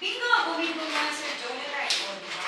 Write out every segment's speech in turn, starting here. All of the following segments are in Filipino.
Bingo! Bumingo mga Sir Jonathan. O, diba?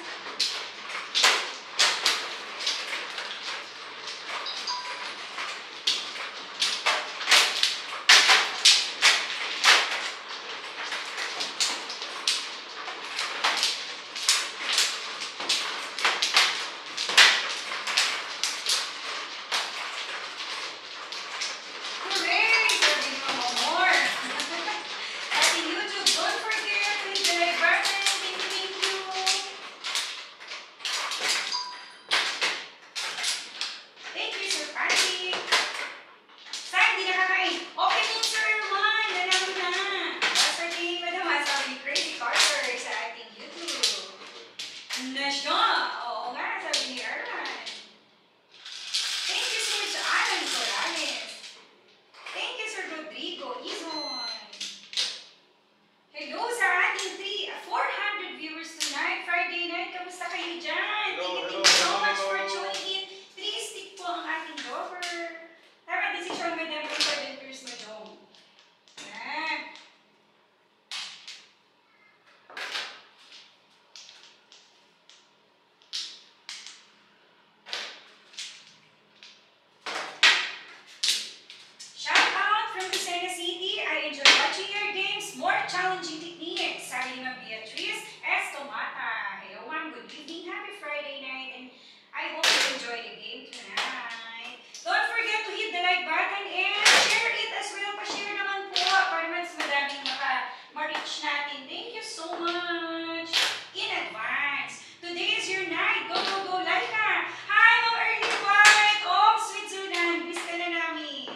Challenging techniques, sabi ni Beatrice Estomata. Hello ma'am, good evening, happy Friday night, and I hope you enjoy the game tonight. Don't forget to hit the like button and share it as well. Pa-share naman po para mas madaming ma-reach natin. Thank you so much in advance. Today is your night. Go, go, go, Laika. Hi, Ma'am Early White of Switzerland. Miss ka na namin.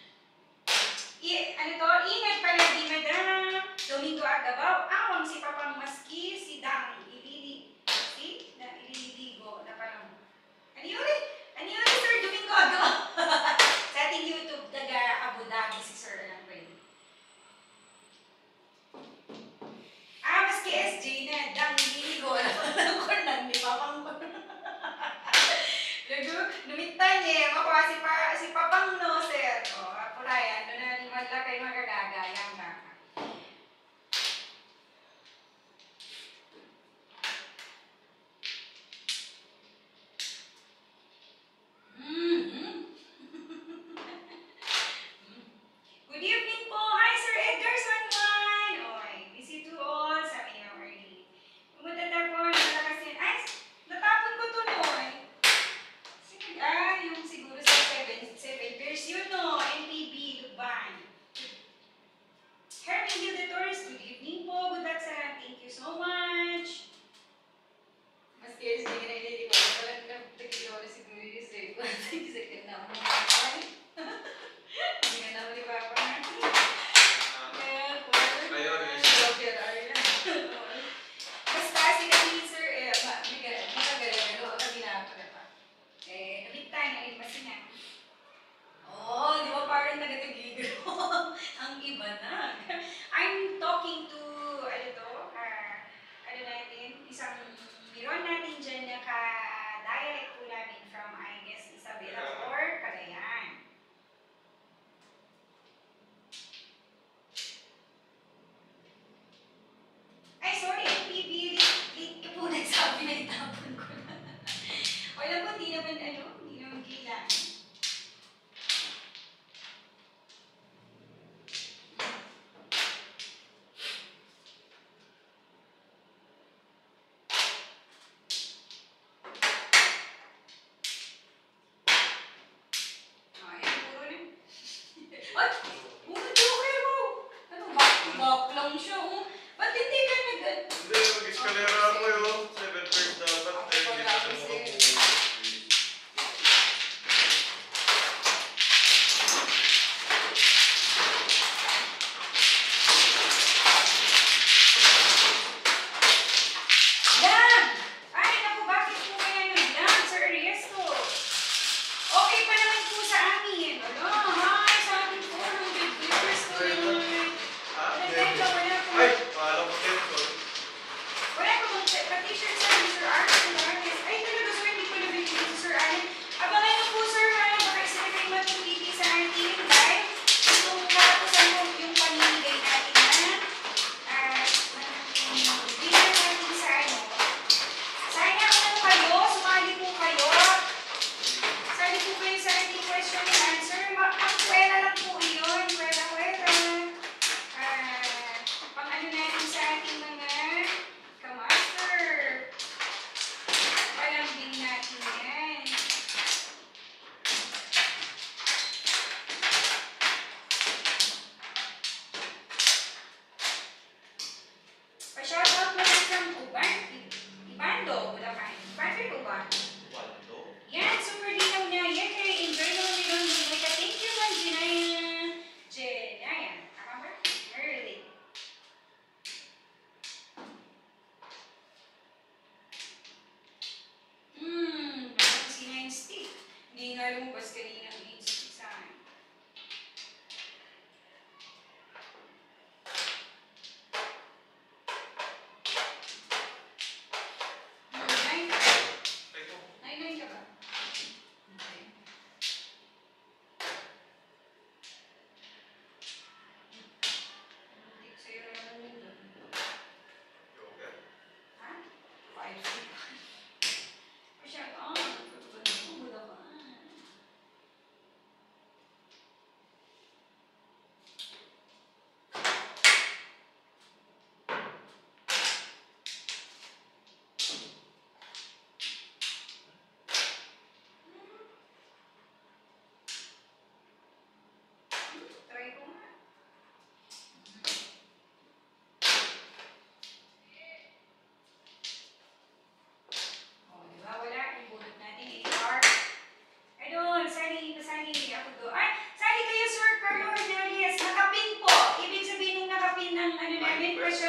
Ingat palagi, madam. Domingo Agabaw, awang si Papang Maski, si Dang Ililigo, na parang, ano yun, Sir Domingo Agabaw? Sa ating YouTube, taga Abu Dhabi, si Sir Alam Ray. Maski SJ na, Dang Ililigo, alam ko lang, di Papang Lumitan niya, makuha si Papang no, sir. O, apurayan, doon na wala kayo magagagayang ka. Good evening po. Hi, Sir Edgar Sanwan. Oy, busy to all. Sabi niya early. Pumunta na po, nalakas yun. Ay, natapon ko to no. Yung siguro sa 7 years yun no. NPB, Luban.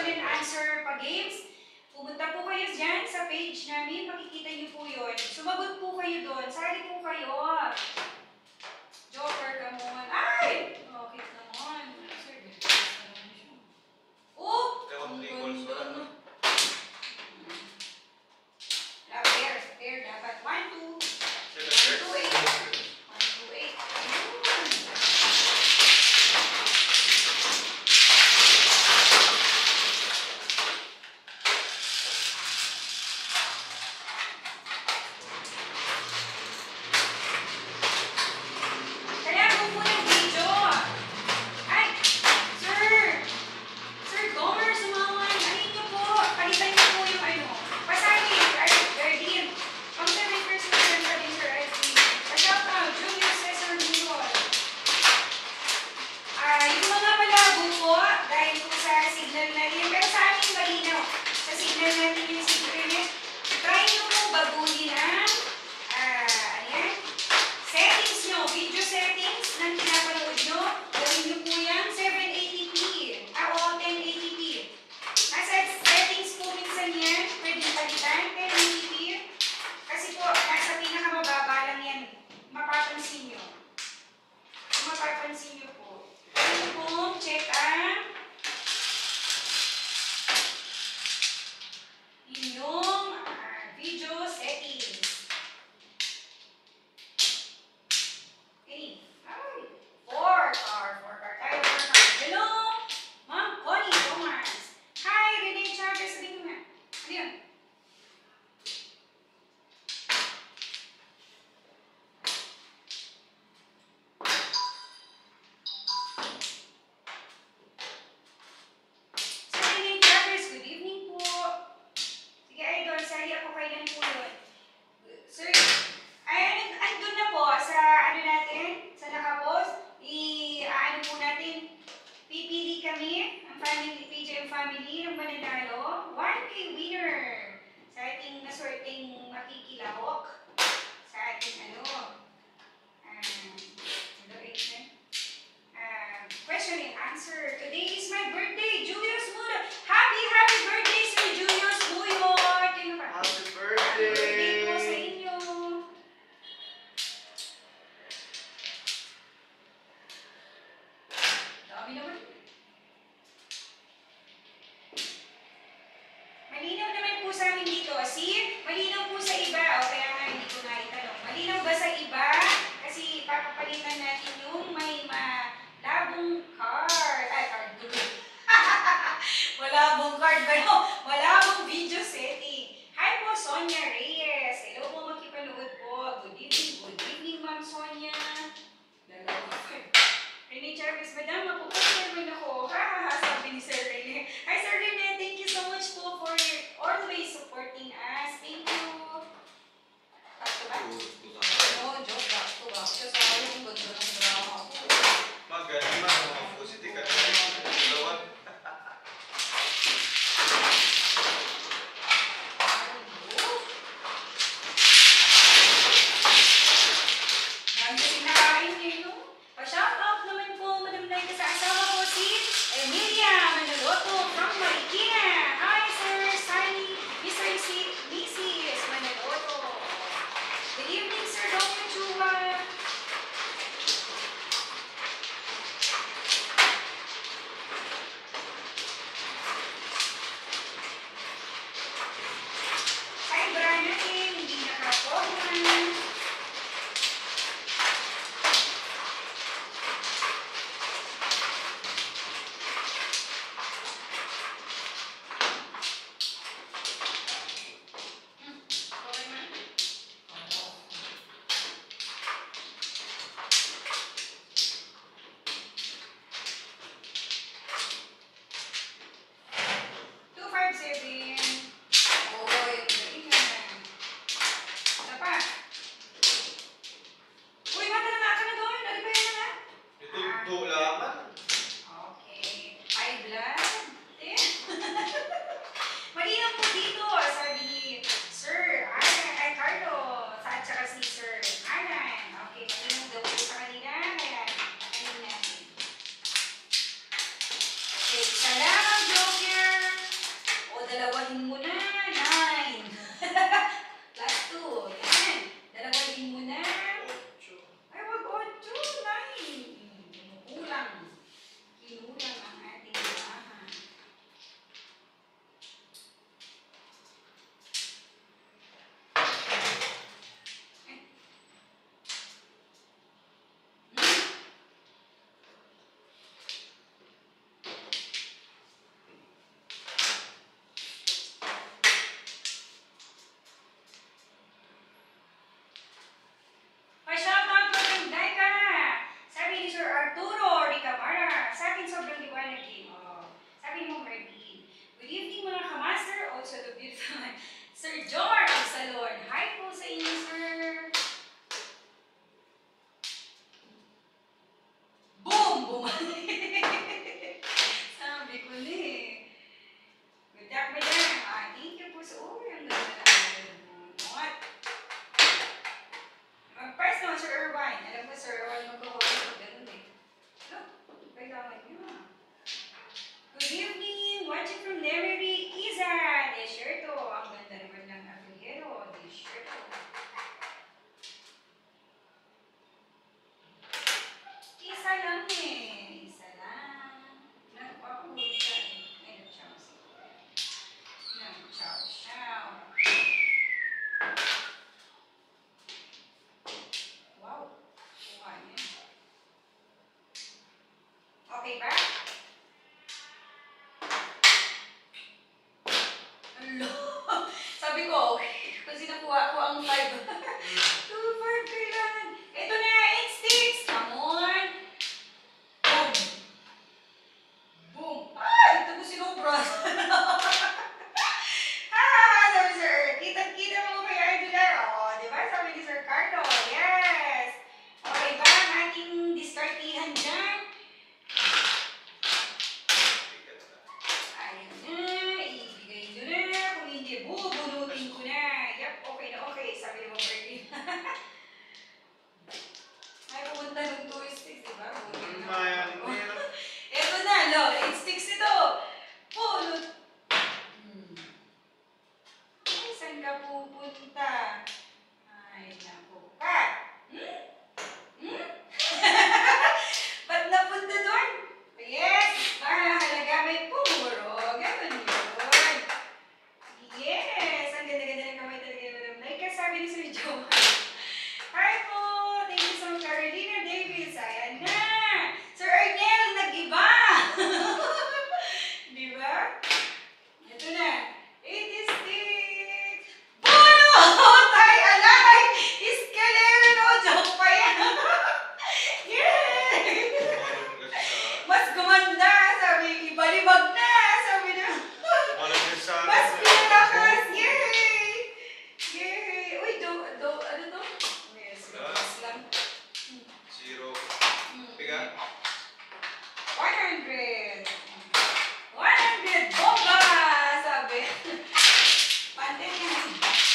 and answer pa games. Pumunta po kayo dyan sa page namin, makikita niyo po yun. Sumagot po kayo doon, sali po kayo. Joker, come on. Ay! Okay, come on. Sir, oh! Ang ganda na. Fair dapat. 1, 2. 1, 2, 8. 1, 2, 8. Shoutout naman po, Madam Nay, sa asawa dalawahin mo na. 9. Plus 2. Yan. Dalawahin mo na. Ay, wag 8. 9. Kinukulang. Kinulang ang ating bahan. Pa-shoutout po ng Daika! Sabi ni Sir Arturo Ricamara, sa akin sobrang liwanag din. Oh, sabi mo, Martin. Good evening mga kamaster, also the beautiful Sir George of Salon. Hi po sa inyo, sir. Boom! Bumalik! Sabi ko na eh. Good luck, madam. Thank you po sa ang ganda. Mag-press naman, Sir Irvine. Alam mo, Sir Irvine, magkakaroon ng ganun eh. No, kailangan nyo. Good evening! Watching from Lemery, Iza! Desierto. Ang ganda naman ng apelyido. Desierto. Isa lang eh. Isa lang. Nagpapulit ka eh. Ay, nag-chow siya. Nag-chow. Wow. Kuha niya. Okay ba? Hello. Sabi ko, kasi nakuha ko ang 5. 2, 5 kailangan. Ito na, 8 sticks. Come on. Boom. Boom. Ay, ito ko sinubra. Sabi Sir, kita-kita mo kay Ardular. Oh, di ba? Sabi ni Sir Carlo. Yes. Okay ba ang ating diskartihan dyan? Ayan na. Ibigay nyo na. Kung hindi, bubunutin ko na. Yup, okay na okay. Sabi ni Bernie. Ay, pumunta ng 2 sticks, di ba? Ito na, lo. 8 sticks ito. Punot. Ay, saan ka pupunta? Ay, naku ka. Ba't napunta doon? Yes! Mahalaga may pumuro. Ganun yun. Yes! Ang ganda-ganda ng kamay talaga. Like kasabi ni Sir Joe. Hi po! Thank you so much, Carolina Davis. Ayan na! Sir Arnel, nag-iba! Di ba? Ito na. 80 sticks. Puno! Tay alay! Escalera no! Joke pa yan! Yay! Mas gumanda! Sabi, ibalibag na! Sabi na. Mas pinalakas! Yay! Yay! Uy, ano to? Yes, mas lang. 0. Piga? 100! 100! Bomba! Sabi. Pantin yan.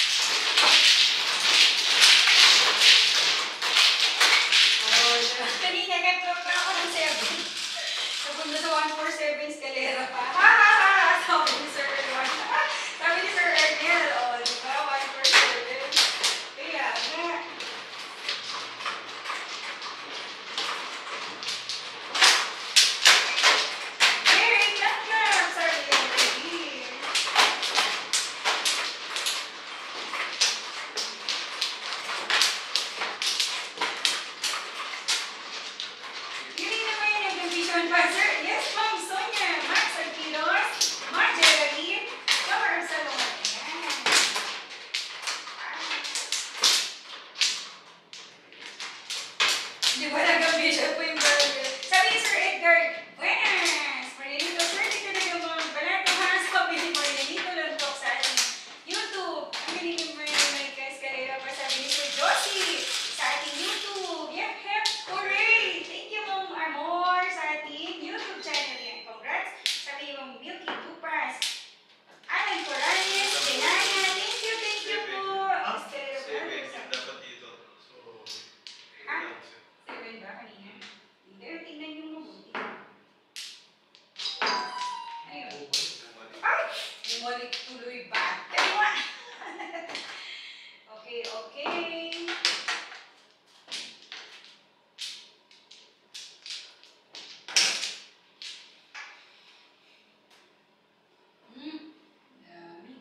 Oh, kanina nag-prepare ako ng 7. Napunta sa 147 escalera pa. Ha ha ha! Sabi ni Sir Erwan. Sabi ni Sir Ernel. Oh, di ba? 147. Kaya nga. Yay! Clap! Sabi yung baby. Yun naman yung nag-vision pa, sir. Yes, Ma'am Sonia, Max Arquilos, Marjorie, Summer Salon. Ayan. Di ba nag-vision po yung burger? Sabi ni Sir Edgar, buenas! Marianito, sir, dito na yung mga balato ha. Sabi ni Marianito lang talk sa ating YouTube. Ang galing yung may ka-escalera pa. Sabi ni Sir Josie sa ating YouTube. Yep, hep, hooray! Thank you, Ma'am Amor, sa ating YouTube channel yan. Congrats! Sabi ni Ma'am Milky Dupas. Alan Corrales, Renana, thank you po. Escalera pa. 7 dapat dito. So, Ah? 7 ba? Bumalik tuloy ba? Kaliwa! Okay, okay. Dami.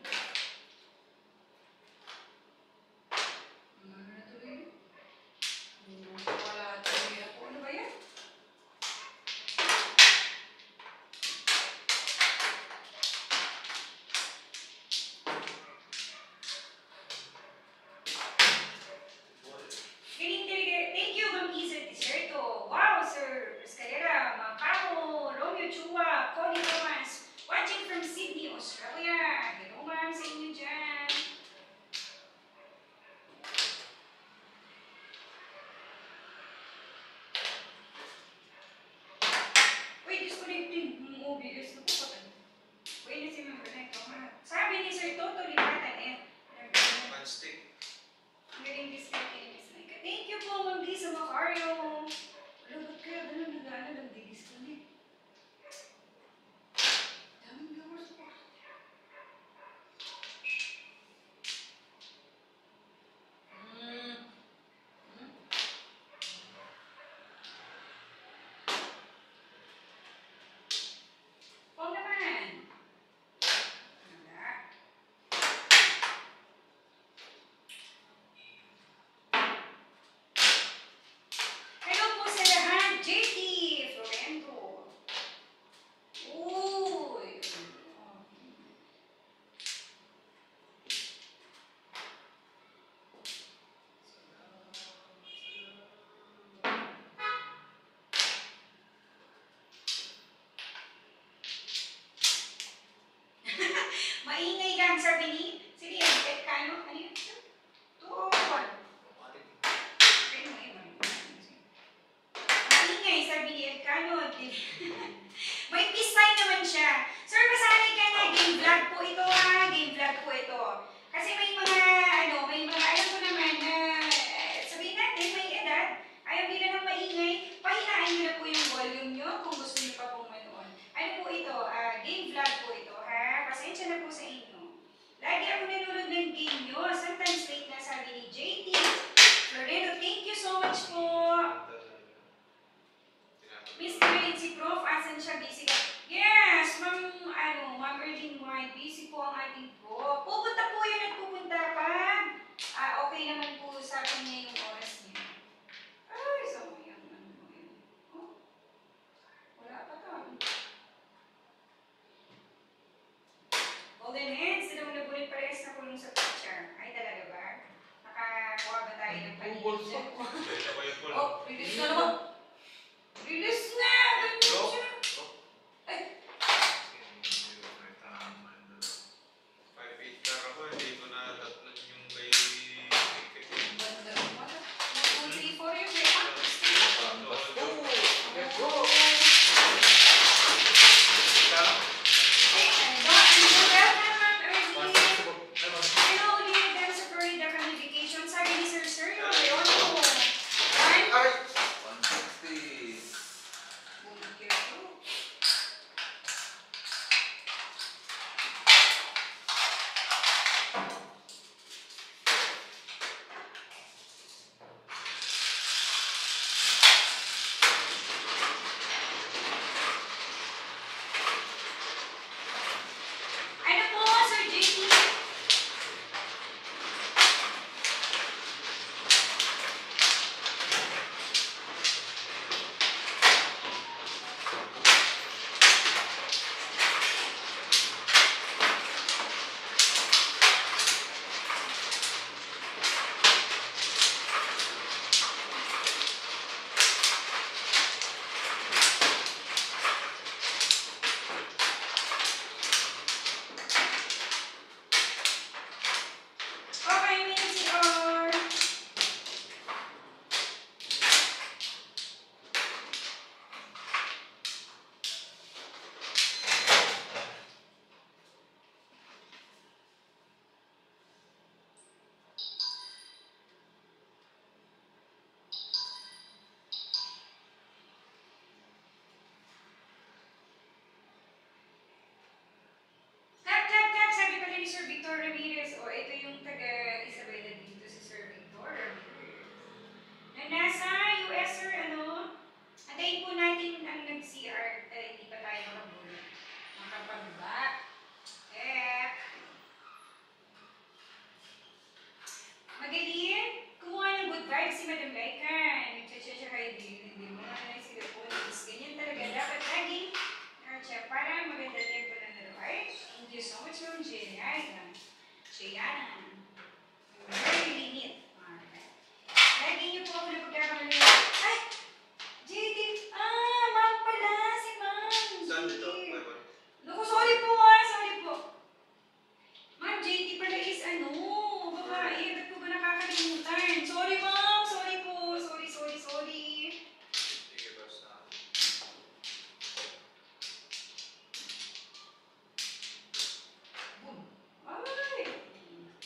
Ano na tuloy? Wala tuloy ako. Ano ba yan? Thank you, Ma'am Isa Deserto. Wow, Sir Escalera, Macao, Romeo Chua, Connie Thomas, watching from Sydney, Australia. Hello, ma'am, sa inyo dyan. Wait, disconnecting ng OBS. Napapatan. Wait na si Ma'am Connect. Sabi ni Sir Toto, lipatan eh. One stick. Galing disconnecting. Thank you po, Ma'am Lisa Macario. Wala, ba't kaya ganun nag-ano lang di-disconnect? Daming viewers po. Oo naman. Wala. Hello po sa lahat. JT Florento. Uy. Maingay lang, sabi ni. Sige, kano? Ano yun? Tuwan. Maingay, sabi ni Elcano. May peace sign naman siya. Sir, masanay ka na. Game vlog po ito ha. Game vlog po ito. Kasi may mga, alam ko naman na, sabihin natin, may edad. Ayaw nila ng maingay. Pahinaan nyo na po yung volume nyo kung gusto nyo pa pong manood. Ano po ito? Game vlog po ito ha. Pasensya na po sa inyo. Lagi ako nanonood ng game nyo. Sometimes late na, sabi ni JT. Loredo, thank you so much po. Miss Grade, si Prof, asan siya? Busy ka? Yes, Ma'am Erlene White, busy po ang ating Prof. Pupunta po yun at pupunta pa. Okay naman po sa akin niya yung oras niya. Ay, sa mo yan. Oh, wala pa to. Golden Heads, sila mo nabulit parehas na kulong sa picture. Ay, talaga ba? Nakakuha ba tayo ng paningin? Oh, release na naman. Release na! Ganyan siya. Ay. 5-8 car ako, hindi ko na tatlan yung kay... Banda mo na. 2, 3, 4 yung may actors. Let's go! Ay, ano ba? Welcome, Ernie. Hello, ulit. Dahil sa Florida kami vacation. Sabi ni Sir Sergio Leon po. 160. Ramirez. O, ito yung taga Isabela dito, si Sir Victor Ramirez. Na nasa US, sir, ano? Antayin po natin ang nag-CR. Hindi pa tayo makapag-back. Magaling. Kumuha ng good vibes si Madam Laikan. Nagcha-cha kayo din. Hindi mo na sila po. Ganyan talaga. Dapat laging para maganda tempo na naro. Alright? Thank you so much, Ma'am Jayana. Very linit. Alright. Lagi niyo po ako na pagkakamali. Ay! JD! Ma'am pala! Si Ma'am! Saan dito? JD. Bye-bye. Naku, sorry po ha! Sorry po. Ma'am, JD pala is ano? Babae. Ba't ko ba nakakalimutan? Sorry, Ma'am! Sorry po. Sorry. Sige, basta. Ay!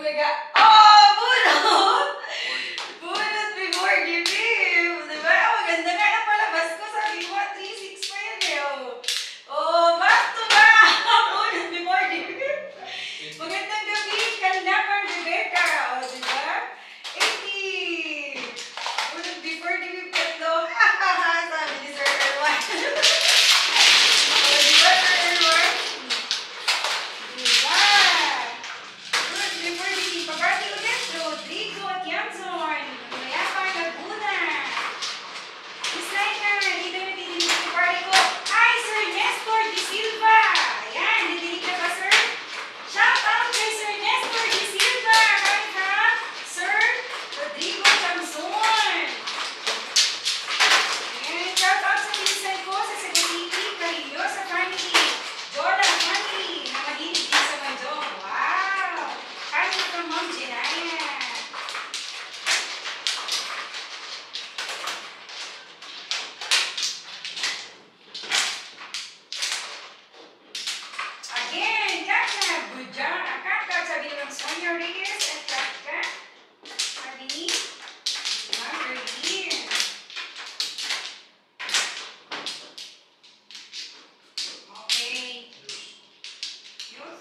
talaga. Oh! Bunot! Bunot before giving! Diba? Maganda nga na palabas ko. Sabi ko, 3-6 pa yan eh. Oh, back to back! Bunot before giving! Magandang gabi, Kalapang Rebecca. O, diba? 80! Bunot before giving tatlo. Sabi ni Sir Erwan. O, diba, Sir Erwan? Diba? Bunot before giving. Pabati ulit, Rodrigo at Yamson. Mayapang Laguna. Miss Laika, dito na didinig sa party ko. Hi, Sir Nestor De Silva. Ayan, didinig ka ba, sir? Shout out kay Sir Nestor De Silva. Kami ka, Sir Rodrigo Jamson. Ayan, shout out sa pinsan ko sa Sagatiti, Carillo sa family. Jola family, na mahilig din sa Manjong. Wow! Kami from Ma'am Jenaya. Again, Kaka, good job. Kaka, sabi ng Sonia Reyes at Kaka. Sabi ni Ma'am Berlin. Okay. Yus.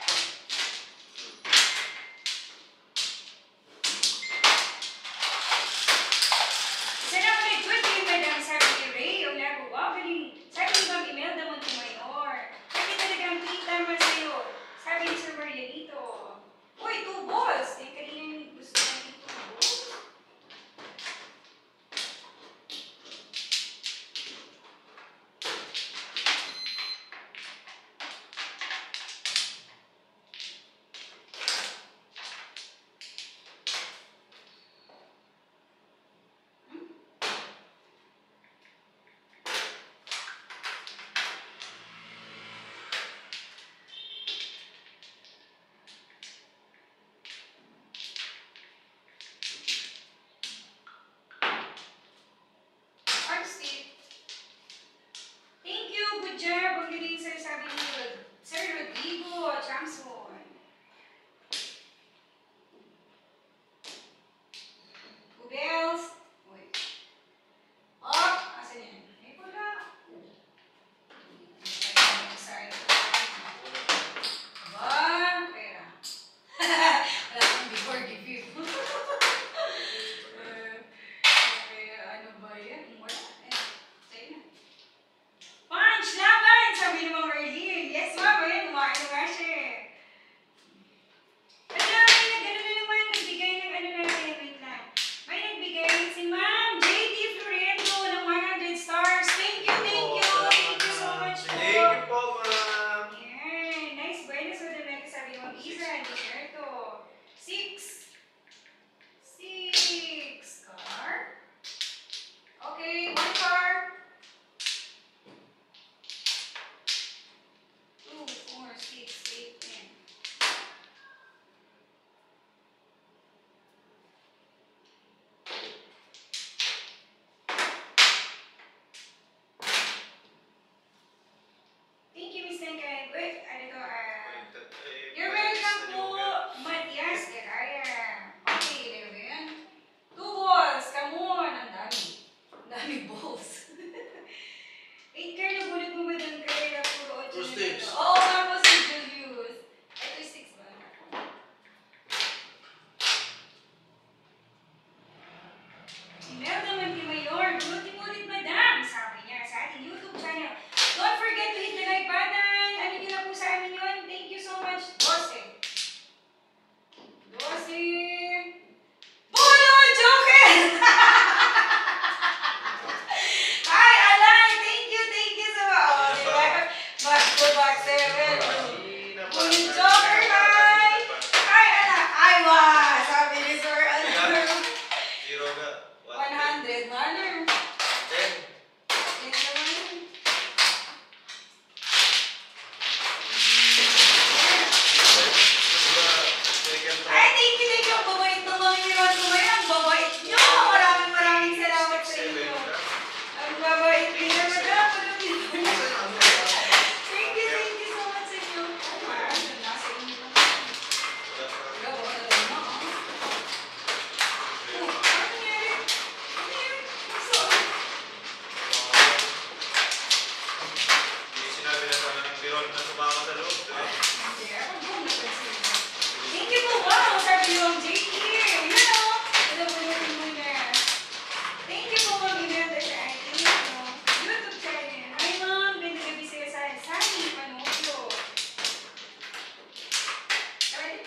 Isa na ulit, good day, madam. Sabi ni Ray, yung lago, wow, galing. Sabi ni Ma'am Imelda Montemayor. Sabi talagang kita man sa'yo. Sabi ni Sir Marianito. Uy, 2 balls. Eh, kanina yung gusto natin 2 balls. Steve. Thank you. Good job. Ang galing, sir. Sabi ni Sir Rodrigo Jamson. Ubels. Uy. Oh, asan yan? Ay, wala. Sorry. Ba? Pera. Wala kang before give you. Ano ba yan? Wala. Sa'yo na. Punch! Laban! Sabi ni Ma'am Merlin. Yes, ma'am. Ayan, umaano nga siya eh. At may nag-ano na naman, nagbigay ng ano natin. Wait lang. May nagbigay si Ma'am JD Floriento ng 100 stars. Thank you, thank you. Thank you so much po. Thank you po, ma'am. Yan. Nice. Buenas o the next. Sabi ni Ma'am Isa. Desierto. 6. 6. Car. Okay, 1 car. 2, 4, 6, 8, 10. Thank you, Miss Nenka. Wait, ano to? You're welcome po, Matias Garaya. Okay, there yan. 2 balls. Come on. Ang dami. Ang dami balls. 8 car na bulit mo ba doon kaya puro 8 Two sticks. Oo nga po si Julius. Ito yung 6 ba? Imelda Montemayor. Bulit-bulit madam. Sabi niya sa ating YouTube channel. Don't forget to hit the like button. Ano nyo na po sa sa loob, di ba? Thank you po. Wow, sabi yung JP. Yan o. Ito po yung muna. Thank you po, Ma'am Imelda sa ating YouTube channel. Hi, Ma'am. Ganda gabi sa'yo sa Sani Panulo. Ready?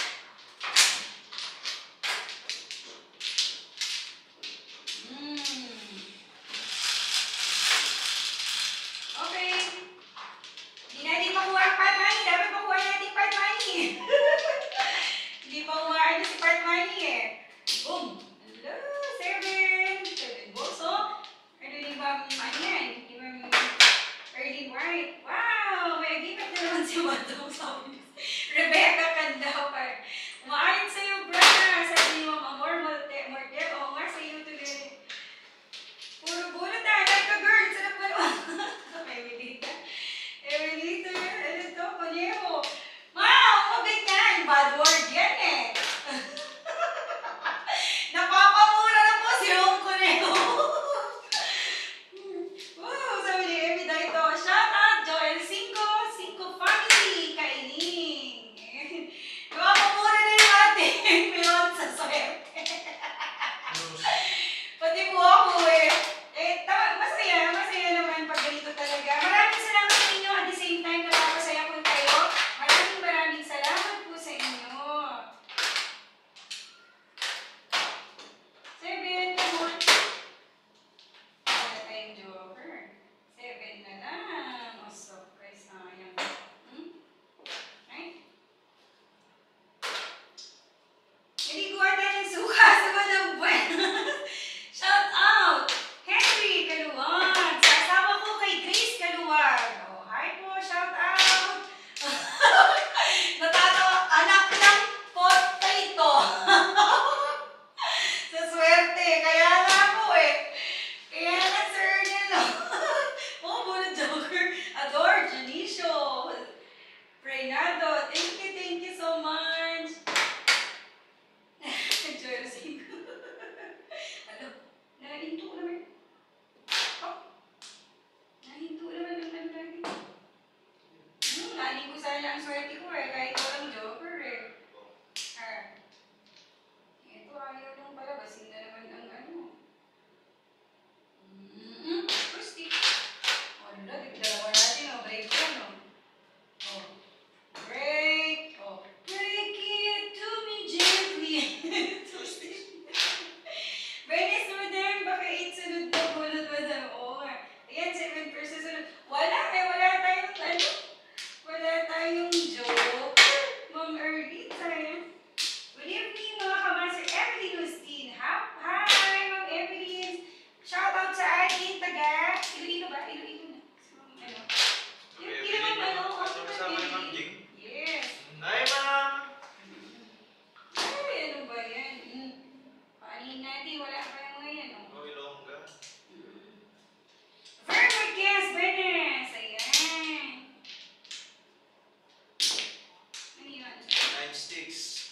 Okay. Hindi natin makuha ang part money. Dapat makuha natin part money. Hindi pa kuhaan si part money eh. Boom! Hello! 7 balls, oh. Ano din ba, ano yan? Di ba, early white? Wow! May agimat na naman si Wanda. Sabi ni Rebecca Candaw pa. Umaayon sa'yo, bra. Sabi ni Ma'am Amor Mortel. Oo nga, sa'yo tuloy. Puro bunot na. Like a girl. Sarap ba naman? Evelita. Evelita. Ano to? Paneho. Wow! Huwag ganyan. Bad word yan eh. Napapamura na po si Hong Conejo. Wow! Sabi ni Emi dito. Shout out Joel 5 family. Kaining. Napapamura na yung ating meron sa swerte. Pati po ako eh. Masaya naman pag ganito talaga. Maraming salamat sa inyo at the same time napapasaya po kayo. Maraming salamat po sa inyo. 7 na mo. Wala tayong joker. 7 na lang. O, surprise na yan. Right? Naliguan tayo ng suka sa walang buwan. Shout out! Henry Kaluwag! Sa asawa ko kay Grace Kaluwag. Oh, hi po, shout out! Natatawa, anak ng potato. Sa swerte, kaya nga po eh. Kaya nga Sir Nelo. Oh, muna joker. Adore, Janicio. Reynaldo, thank you so much. Enjoy the sing. Alam, nahinto naman. Oh, nahinto naman ng ano lagi. Naling ko sana ang swerte ko eh, kahit walang joker eh. Ito ayaw nung palabasin na naman ang ano. Christy. Wala, dalawa natin oh, break yan oh. Oh, break. Oh, break it to me gently. Venice Modern, baka 8 sunod na bulot ba na? Oo nga. Ayan, 7 versus sunod. Wala tayong ano. Wala tayong joke. Ma'am Erlita, yan. Good evening, mga kamaster. Evelyn Hustin. Hi, Ma'am Evelyn. Shout out sa ating taga. Iloilo ba? Iloilo na. Ano? Yung kinamang ano. Kasama ni Ma'am Jing. Yes. Hi, ma'am! Ay, ano ba yan? Paanin natin. Wala pa yung ngayon. Oh. Oh, Ilongga. Very good guess, Benes. Ayan. Ano yun? 9 sticks.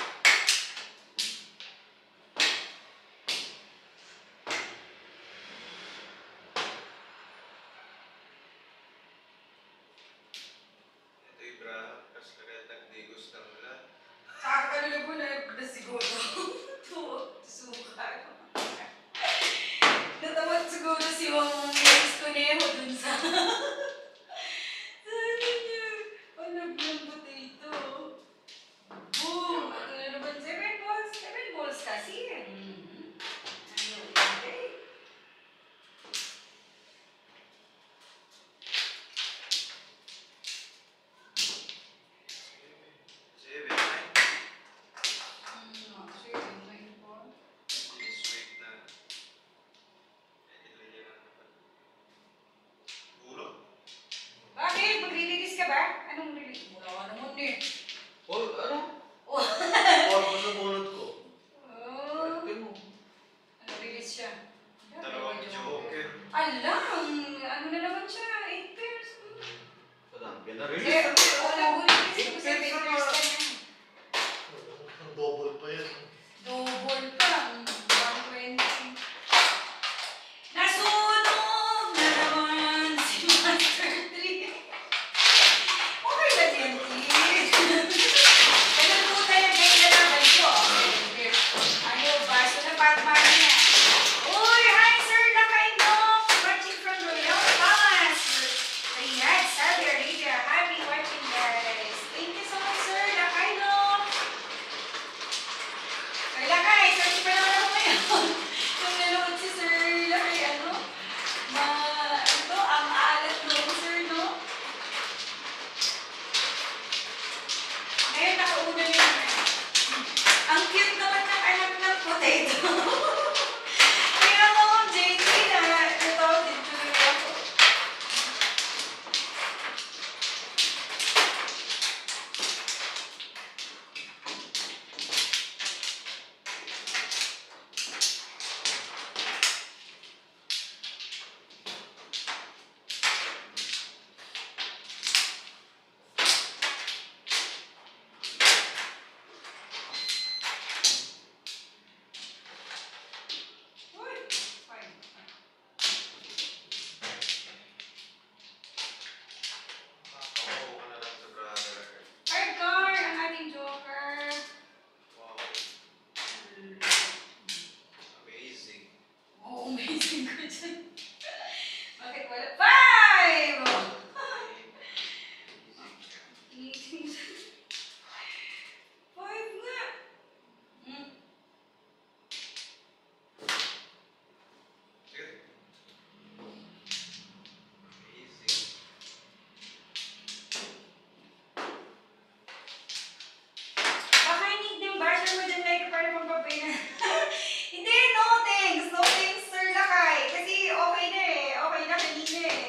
Ito yung braha. Kasi kagad digos na mula. Saka kanila po na siguro. Suka. Natawad siguro si Wang Conejo dun sa... Sabi niya, alam ng potato. Boom! Ito na naman 7 balls. 7 balls kasi. Ano okay? Bakit? Magre-release ka ba? Anong release? Wala ka naman eh. Oh, ano? Oh. Forma sa bunot ko. Oh. Ito mo. Ano release siya? Dalawang joker. Alam! Ano na naman siya? 8 pairs. Parang pinarelease. Eh, wala mo release. Eight Kasi 7 pairs na pairs nga. ka na. Ang double pa yan. Double pa. 120. Nasunog na naman si Master 3. Ganun po talaga ilalaban ko. Ayaw ba? So napagmana niya. Uy, hi Sir Lakayno! Watching from Royal Palace, Riyadh, Saudi Arabia. Happy watching guys. Thank you so much Sir Lakayno. Sir Lakay, search pa naman ako ngayon. Kung nanood si Sir Lakay, ang alat mo, Sir, no? Ngayon, nakauna na yun. Ang cute naman ng anak ng potato. Kaya mo kung JT na ito, dito ako. Uy, fine. Nakakawawa ka na lang sa brother. Hardcore, ang ating joker. Wow. Amazing. Oh, amazing ko dyan. Bakit wala? 5! Amazing siya. 5 nga. Hmm. Sige. Amazing. Baka need ng basher mo dyan like para pampapay na. Hindi, no thanks. No thanks, Sir Lakay. Kasi okay na eh. Okay na, kanina eh.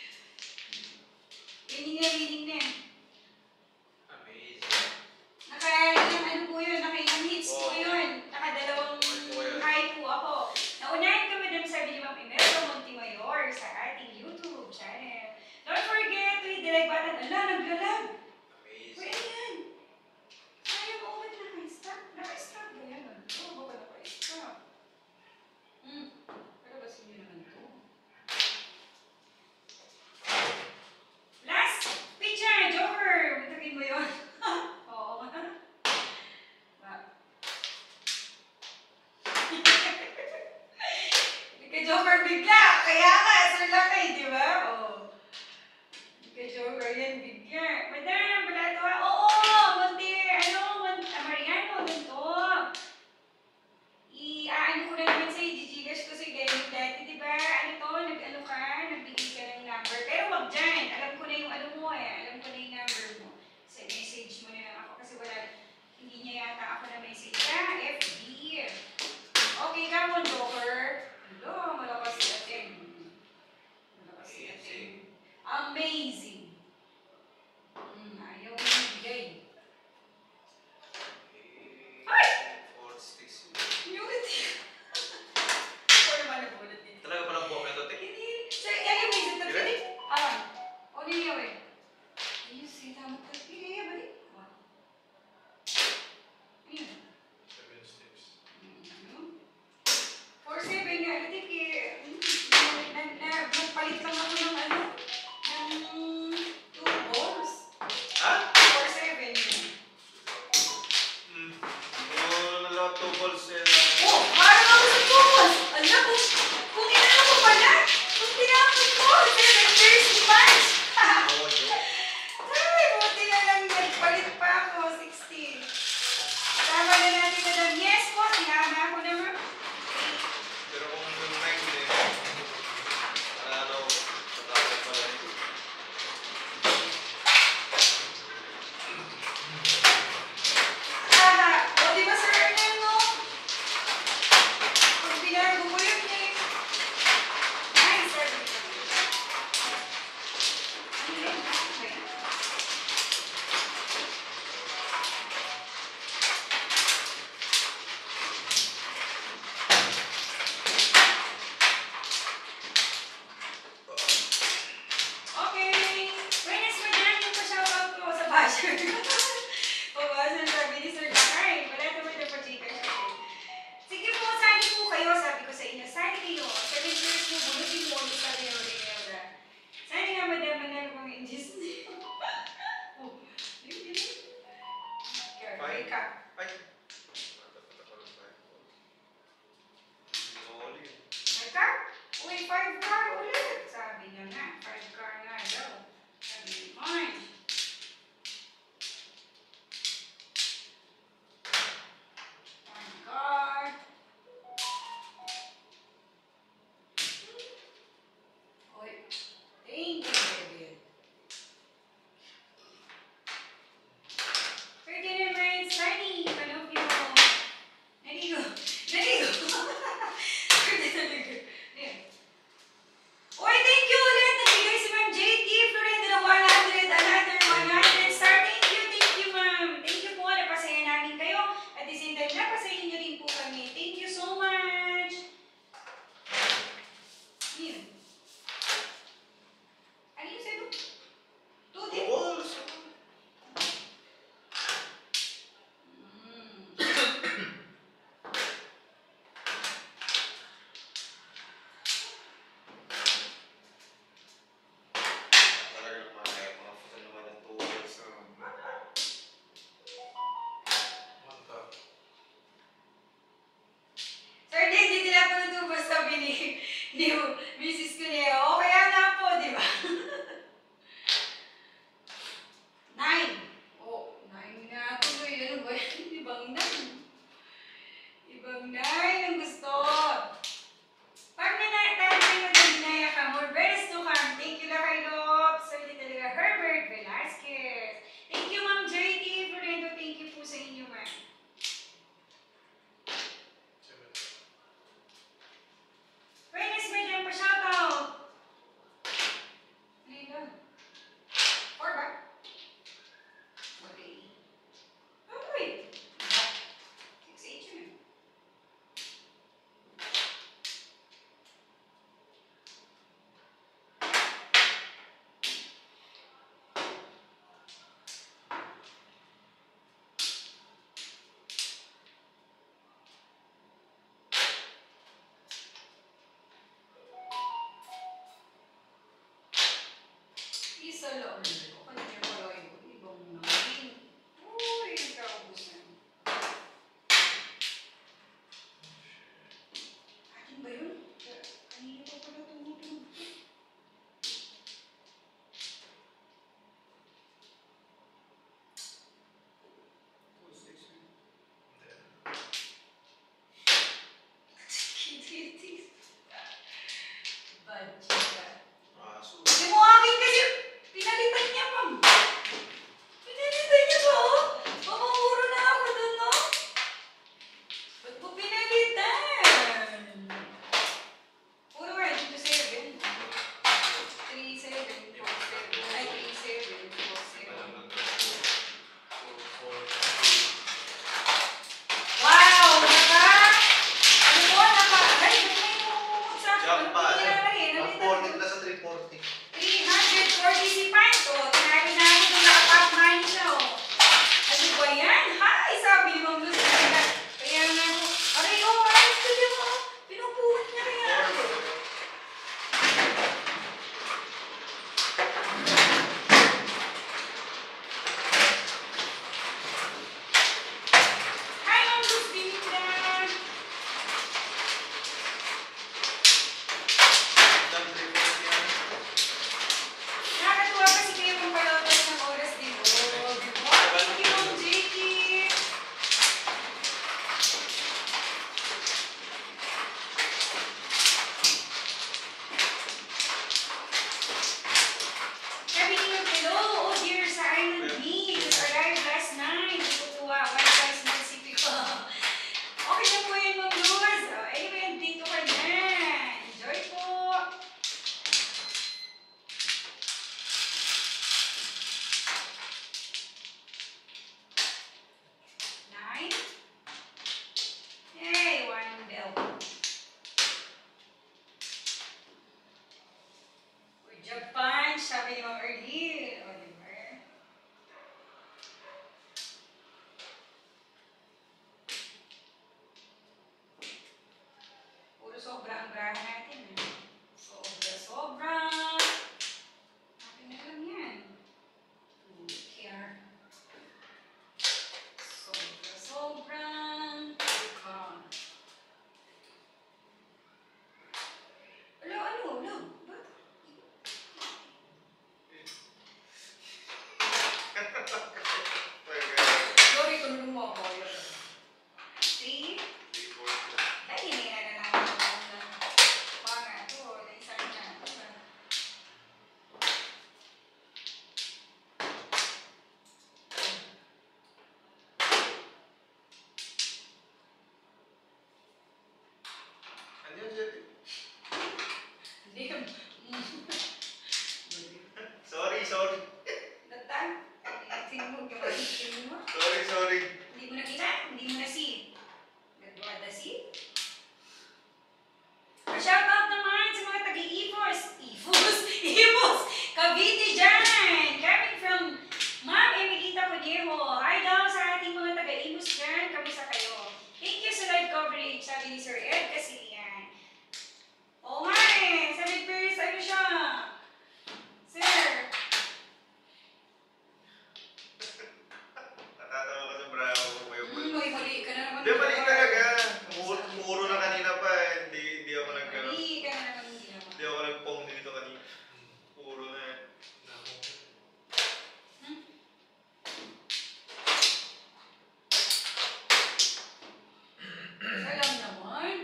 Winning na. Amazing. Naka-ilang ano po yun, naka-ilang hits po Wow. yun. Naka-2 high po ako. Naunahan ka Madam sabi ni Ma'am Imelda Montemayor sa ating YouTube channel. Don't forget to hit the like button. Ala, naglalag. Uy, Amazing. ano yan? Ayaw mo ulit naka-stop. Naka-stop ba yan? Oo, baka naka-stop. Palabasin niyo naman ito. Last picture, Joker! Matagin mo yun. Oo nga. Joker bigla. Kaya nga, Sir Lakay, di ba? Oo. Joker yan bigla. Madam, wala ito. Oo, Mariano, ganito. I-aano ko na naman sa'yo, Gigigas ko sa'yo ganyan dati, di ba? Nag-ano ka, nagbigay ka ng number. Pero wag dyan, alam ko na yung ano mo eh. Alam ko na yung number mo. Sa message mo na lang ako kasi hindi niya yata ako na message. FB. Okay ka mo, Joker. Hello, malakas si Aten. Malakas si Aten. Amazing. Ayaw mo ibigay. Ay! 4 sticks. Mute. Or naman nabulat din. Talaga palang buwak ito, Tek. Hindi. Sir, ayaw mo isip na pili. O niyo eh. Ayun, sila mo pili. Balik. Ayun. 7 sticks. 4-7 nga, natik eh. Nagpalit lang ako ng ng 2 balls. Ha? 4-7 yun. Nalaw 2 balls yan. Oh, parang ako sa 2 balls. Alam mo, kung inano ko pala, kung tinapos ko, 7 years match. Oo, joke. Ay, buti na lang nagpalit pa ako, 16. Tama na natin, Madam. Yes po, tinama ako naman. Pero kung yung 9 din, ano, matapos pala ito. O di ba Sir Ernel, no? Kung binago ko yun eh. Nice, sir. Ano yun? Okay. Okay. Witness mo dyan yung pa-shoutout ko sa basher. Pabasher sabi ni Sir Lakay. Wala naman na pa-Gcash ko. Sige po, sali po kayo. Sabi ko sa inyo, sali kayo. 7 years mo, bunutin mo ulit sabi ni Rodinelda. Sali nga, madam, manalo kong Ingis. Ay! Natatak ko ng 5 balls. Hindi na uli. 5 car? Uy, 5 car ulit. Sabi niya nga, 5 car nga daw. Sabi ni Marge. One car. Uy, thank you, baby. Ferdinand Sunny, Panopio. Naligo. Naligo. Ferdinand. Ayan. Uy, thank you ulit. Nagbigay si Ma'am JT. Florida ng 100. Another 100 star. Thank you, ma'am. Thank you po. Napasaya namin kayo. At the same time, napasayin niyo rin po kami. Thank you so much. Yun. Ano yung sa'yo? 2 din? Balls! Talaga naman kaya mga full naman ng 2 balls na. Manta. Sir, hindi nila po natubos sabi ni Mrs. Cuneo. O kaya nga po, di ba? 9. Oh, 9 na tuloy. Ano ba yan? Ibang 9. Ibang 9 ang gusto. Pag nanatay mo din na ka, more beres to come. Thank you, Lakay Lop. Sorry talaga, Herbert Velasquez. Thank you, Ma'am JT. Florendo, thank you po sa inyo, ma'am. 7. Witness may dyan pa shoutout. Ano yun? 4 ba? Okay. Oh, wait. 6-8 yun. Isa lang. Ano niya pala yun? Ibang 9. Uy, nagkaubos na. Akin ba yun? Kanina pa pala tumutulog. Badjika. Aso. Hindi mo akin kasi pinalitan niya pa. Pinalitan niya pa, oh. Mamamuro na ako dun, no? Ba't mo pinalitan? Puro nga, dito 7. 3-7, 4-7. Ay, 3-7, 4-7. Wow! Ano po? Ay, ba't may sa akin? Jump pa, Ano eh. nangyari? Ang Nalitan 40 na sa 340. 340 si Panto. Tinari na ako kung nakapap money siya, oh. Ano ba yan? Hi! Sabi ni Ma'am Luz. Kaya nga ako, aray, oh, ayos ka din, oh. Pinupuhat niya rin yan. Hi, Ma'am Luz, Dimitra. Jump 340 yan. Nakakatuwa kasi kayo kung palautas ng oras, di ba? Di ba? Thank you, Ma'am JT. Sabi niyo, hello, oh dear, sa Island Beach. Just arrived last night. Tutuwa, one size Pacific. Okay na po yun, Ma'am Luz. Anyway, dito ka na. Enjoy po. Nine. Yay, one bell. Good job, Punch. Sabi ni Ma'am Erly. O, di ba? Puro sobra ang braha natin. Sobra. Akin na lang yan. Here. Tingnan mo, tingnan mo. Sorry. Hindi mo na kita, hindi mo na see. Ganda see? Shoutout naman sa mga taga-Ifos. Ifos! Cavite dyan! Coming from Ma'am Emilita Conejo. Hi daw sa ating mga taga-Ifos dyan. Kamusta kayo? Thank you sa live coverage, sabi ni Sir Ed Casilian. Oo nga eh, sabi Pierce, ano siya? Sir, Natatawa ka sa bravo ko yung mali ka na naman. Hindi, mali talaga. Muro na kanina pa eh. Hindi ako Mali ka na naman ginawa. Hindi ako nagpong dito kanina. Puro na eh. Salam naman.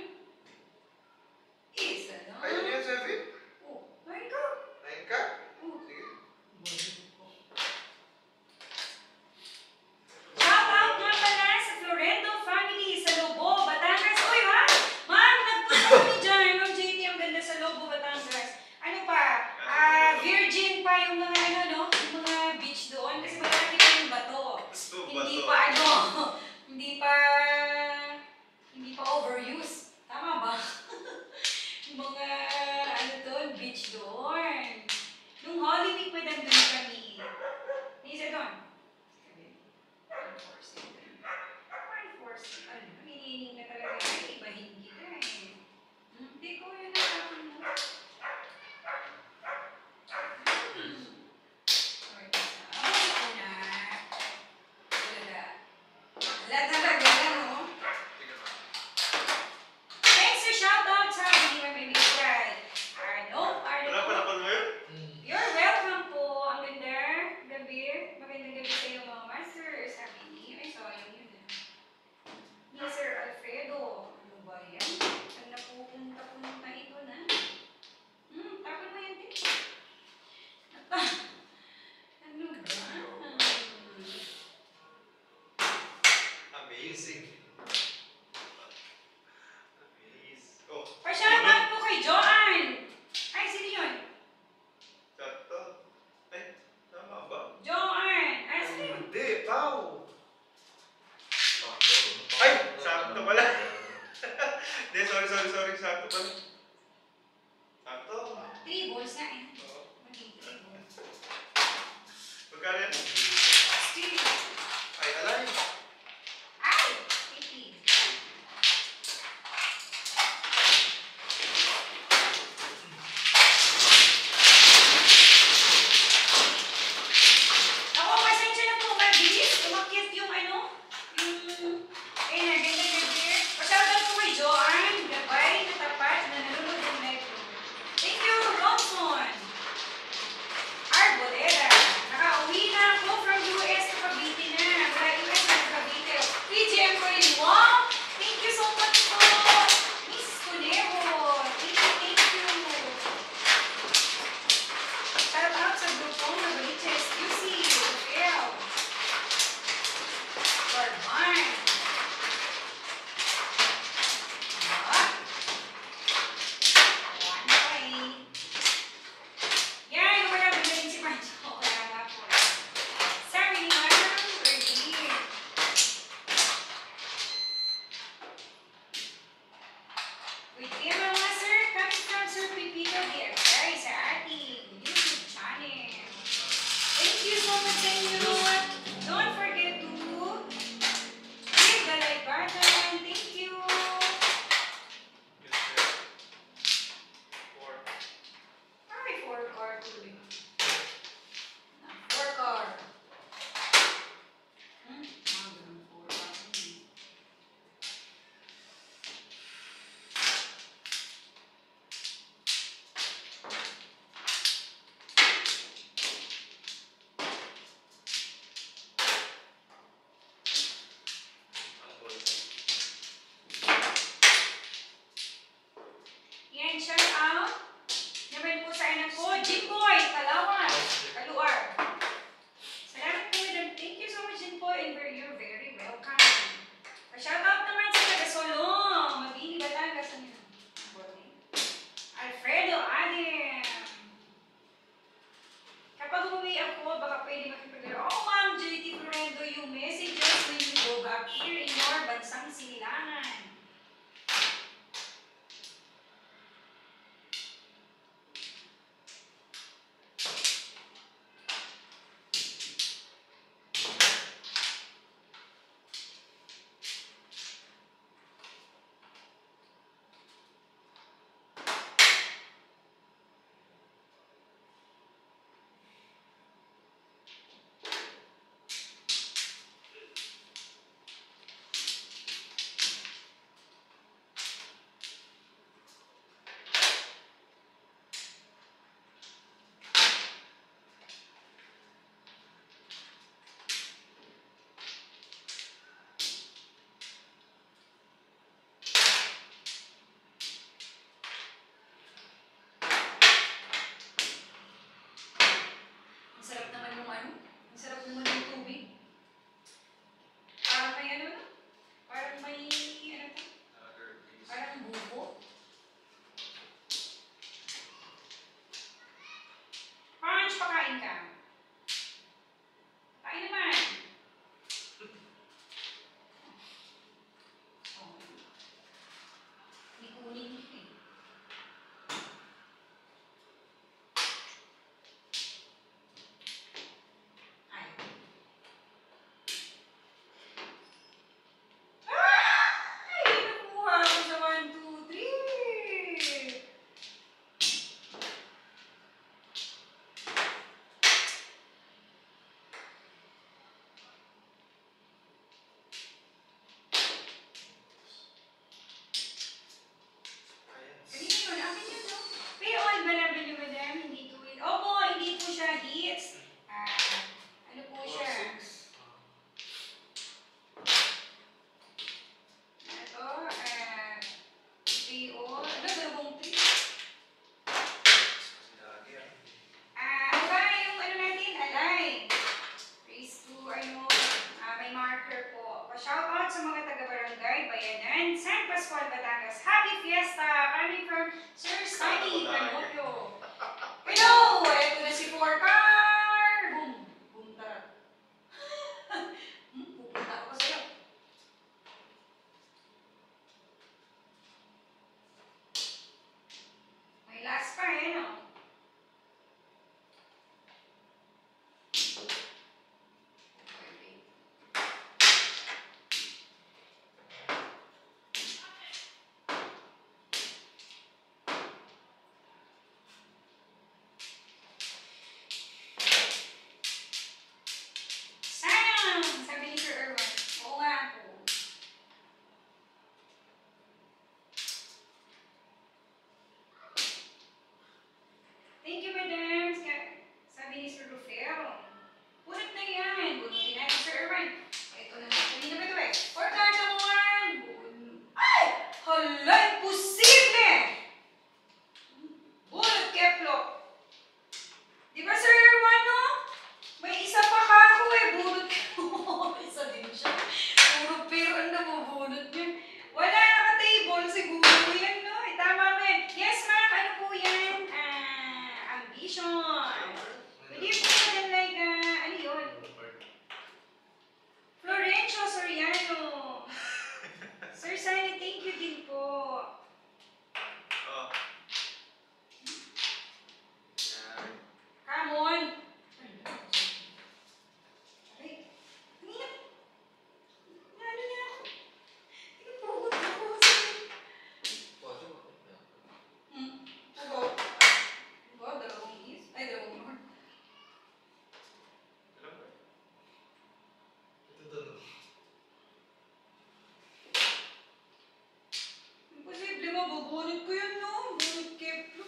Isa lang. Ayun yun, Sevi. Oh, ay ka. Nain ka? Oh. Sige. Shout out nga pala sa Florendo family sa may marker po. Pa-shoutout sa mga taga-barangay, Bayanan, San Pascual, Batangas. Happy Fiesta! Coming from Sir Sunny Canopio. Hello! Ito na si Forcar! Boom! Boom tara. Pupunta ako sa'yo. May last pa eh, no? Sayang! Sabi ni Sir Erwan. Oo nga po. Thank you, madam. Sabi ni Sir Rufero. Punot na yan. Bunutin natin, Sir Erwan. Ito na. Kanina ba ito eh? Or card naman! Ay! Hala! Imposible! Bunot, Keplo. Di ba, Sir Erwan, no? May isa pa ka ako eh. Bunot ko. Isa din siya. Puro pera na mabunot niya. Wala naka-table. Siguro yan, no? Tama mo yan. Yes, ma'am. Ano po yan? Ambition. Pwede po yan like, ano yun? Florencio Soriano. Sir Sunny, thank you din po. Oh. Yan. Come on. Ay, kanina. Ano niya ako? Inupugot ako. Ako. Ako, dalawang is. Ay, dalawang more. Alam mo? Ito doon. Imposible, mabubunot ko yun, no? Bunot Keplo.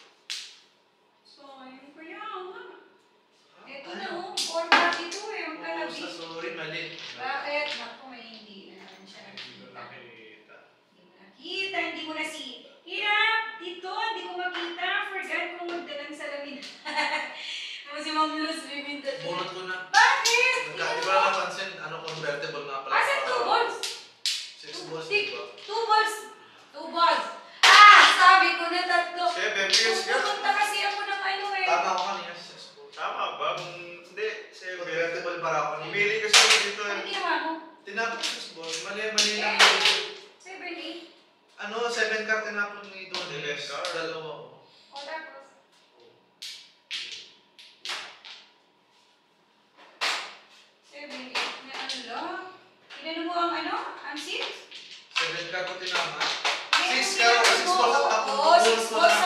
Sayang kaya nga. Ito na, oh. 442 eh. Ang Oo, kalabi. sa sorry, mali. Bakit? Naku, may hindi na naman siya nakikita. Hindi mo nakita, hindi mo na si... Hirap! Dito, hindi ko makita. Forgot kung magdalang salamin. Ano si Ma'am Luz, biminta siya. Bunot ko na. Bakit? Di ba napansin, convertible nga pala. Asan 2 balls? 6 balls, di ba? 2 balls. 2 balls. Ah! Sabi ko na 3. 7 years ka? Pupunta kasi ako ng ano eh. Tama ako kanina, 6 balls. Tama ba? Hindi, 7. Convertible para ako kanina. Umili kasi ako dito Ano eh. ginawa mo? Tinapos 6 balls. Mali lang. 7, 8. Ano, 7 card tinapos ni Don. 7 card? Dalawa. O tapos? 7, 8 na ano lang. Tinanong mo ang ano? Ang 6? 7 card ko tinama. Hindi, 6 ang card, tinanong 6 mo. balls ako. Oo, 6 balls